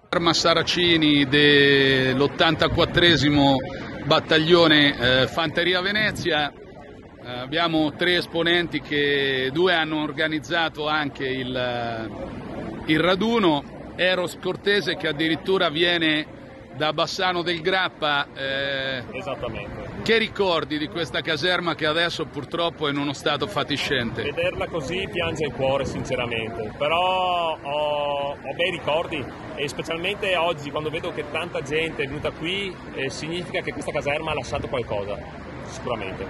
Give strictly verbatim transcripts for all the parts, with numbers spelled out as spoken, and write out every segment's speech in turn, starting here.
Arma Saracini dell'ottantaquattresimo battaglione eh, Fanteria Venezia. Eh, abbiamo tre esponenti che due hanno organizzato anche il, il raduno. Eros Cortese che addirittura viene da Bassano del Grappa. Eh, Esattamente. Che ricordi di questa caserma che adesso purtroppo è in uno stato fatiscente? Vederla così piange il cuore sinceramente, però ho, ho bei ricordi e specialmente oggi quando vedo che tanta gente è venuta qui eh, significa che questa caserma ha lasciato qualcosa, sicuramente.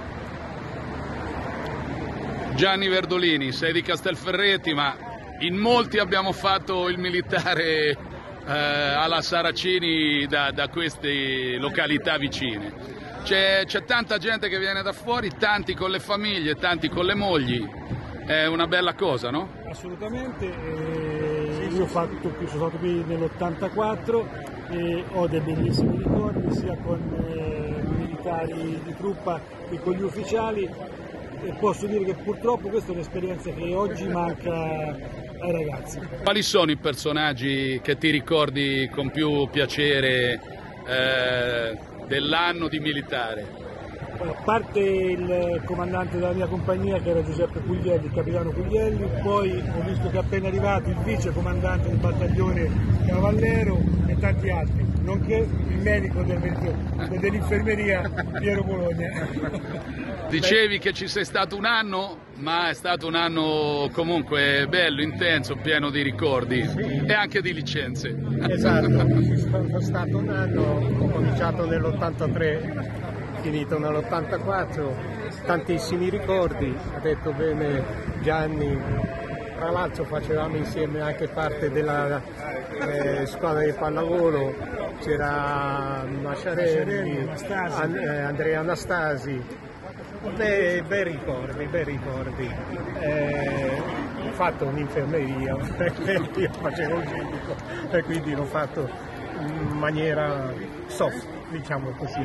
Gianni Verdolini, sei di Castelferreti, ma in molti abbiamo fatto il militare eh, alla Saracini da, da queste località vicine. C'è, c'è tanta gente che viene da fuori, tanti con le famiglie, tanti con le mogli, è una bella cosa, no? Assolutamente, eh, io ho fatto, sono stato qui nell'ottantaquattro e ho dei bellissimi ricordi sia con eh, i militari di truppa che con gli ufficiali e posso dire che purtroppo questa è un'esperienza che oggi manca ai ragazzi. Quali sono i personaggi che ti ricordi con più piacere eh, dell'anno di militare? A parte il comandante della mia compagnia che era Giuseppe Puglielli, il capitano Puglielli, poi ho visto che è appena arrivato il vice comandante del battaglione Cavallero e tanti altri, nonché il medico del, dell'infermeria Piero Bologna. Dicevi che ci sei stato un anno, ma è stato un anno comunque bello, intenso, pieno di ricordi sì. E anche di licenze. Esatto, sono stato un anno, ho cominciato nell'ottantatré, finito nell'ottantaquattro, tantissimi ricordi, ha detto bene Gianni, tra l'altro facevamo insieme anche parte della eh, squadra di pallavolo, c'era Masciarelli, An- eh, Andrea Anastasi. Beh, bei ricordi, bei ricordi. Eh, ho fatto un'infermeria, io facevo il medico e quindi l'ho fatto in maniera soft, diciamo così.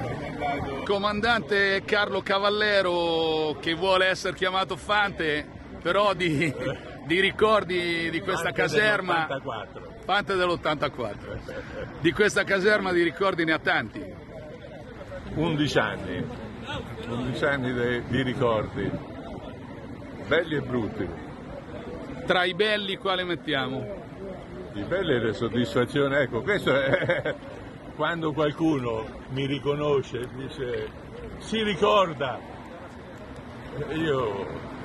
Comandante Carlo Cavallero che vuole essere chiamato Fante, però di, di ricordi di questa Fante caserma, dell'ottantaquattro. Fante dell'ottantaquattro, di questa caserma di ricordi ne ha tanti. undici anni, undici anni de, di ricordi, belli e brutti. Tra i belli quale mettiamo? I belli è la soddisfazione, ecco, questo è quando qualcuno mi riconosce, dice si ricorda, io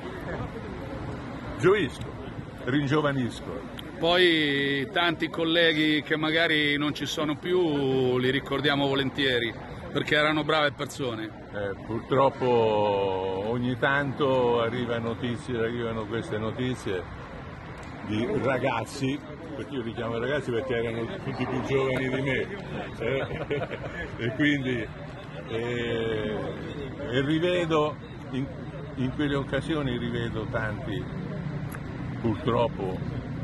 gioisco, ringiovanisco. Poi tanti colleghi che magari non ci sono più li ricordiamo volentieri perché erano brave persone. Eh, purtroppo ogni tanto arrivano notizie, arrivano queste notizie di ragazzi, perché io li chiamo ragazzi perché erano tutti più giovani di me, eh? E quindi eh, e rivedo, in, in quelle occasioni rivedo tanti, purtroppo,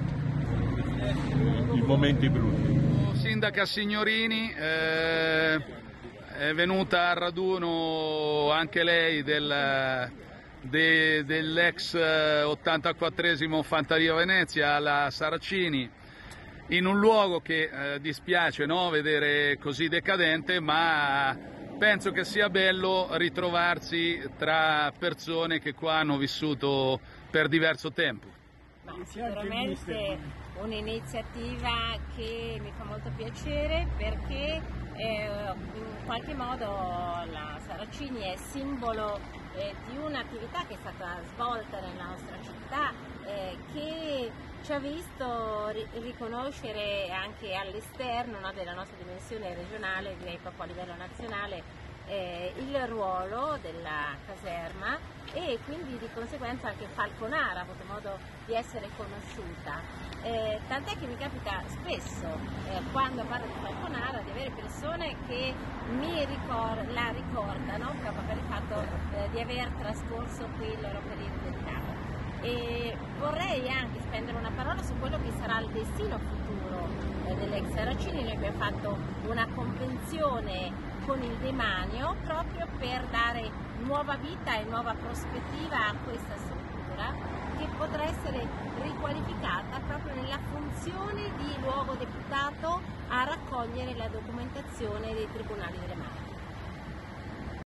i momenti brutti. Sindaca Signorini, eh, è venuta al raduno anche lei del... De, dell'ex ottantaquattresimo Fanteria Venezia alla Saracini, in un luogo che eh, dispiace, no, vedere così decadente, ma penso che sia bello ritrovarsi tra persone che qua hanno vissuto per diverso tempo. Ma sicuramente un'iniziativa che mi fa molto piacere perché eh, in qualche modo la Saracini è simbolo eh, di un'attività che è stata svolta nella nostra città eh, che ci ha visto ri- riconoscere anche all'esterno, no, della nostra dimensione regionale, direi proprio a livello nazionale, eh, il ruolo della caserma e quindi di conseguenza anche Falconara ha avuto modo di essere conosciuta. Eh, tant'è che mi capita spesso, eh, quando parlo di Falconara, di avere persone che mi ricor- la ricordano proprio per il fatto eh, di aver trascorso qui il loro periodo delicato. E vorrei anche spendere una parola su quello che sarà il destino futuro eh, dell'ex Saracini. Noi abbiamo fatto una convenzione con il demanio proprio per dare nuova vita e nuova prospettiva a questa struttura che potrà essere qualificata proprio nella funzione di luogo deputato a raccogliere la documentazione dei tribunali delle Marche.